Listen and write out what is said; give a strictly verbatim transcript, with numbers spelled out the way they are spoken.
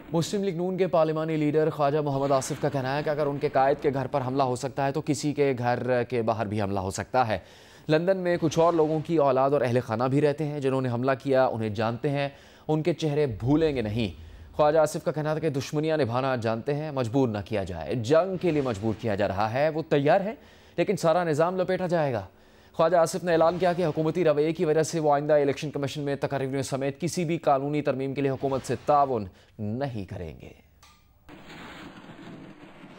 मुस्लिम लीग नून के पार्लिमानी लीडर ख्वाजा मोहम्मद आसिफ का कहना है कि अगर उनके कायद के घर पर हमला हो सकता है तो किसी के घर के बाहर भी हमला हो सकता है। लंदन में कुछ और लोगों की औलाद और अहल खाना भी रहते हैं जिन्होंने हमला किया, उन्हें जानते हैं, उनके चेहरे भूलेंगे नहीं। ख्वाजा आसिफ का कहना था कि दुश्मनियाँ निभाना जानते हैं, मजबूर न किया जाए। जंग के लिए मजबूर किया जा रहा है, वो तैयार है, लेकिन सारा निज़ाम लपेटा जाएगा। ख्वाजा आसिफ ने ऐलान किया कि हुकूमती रवैये की वजह से वो आइंदा इलेक्शन कमीशन में तकरीरों समेत किसी भी कानूनी तरमीम के लिए हुकूमत से ताउन नहीं करेंगे।